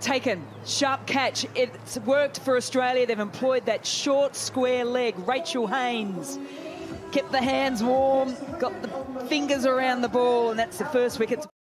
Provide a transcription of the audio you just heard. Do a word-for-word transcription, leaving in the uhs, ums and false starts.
taken. Sharp catch. It's worked for Australia. They've employed that short, square leg. Rachel Haynes kept the hands warm, got the fingers around the ball, and that's the first wicket.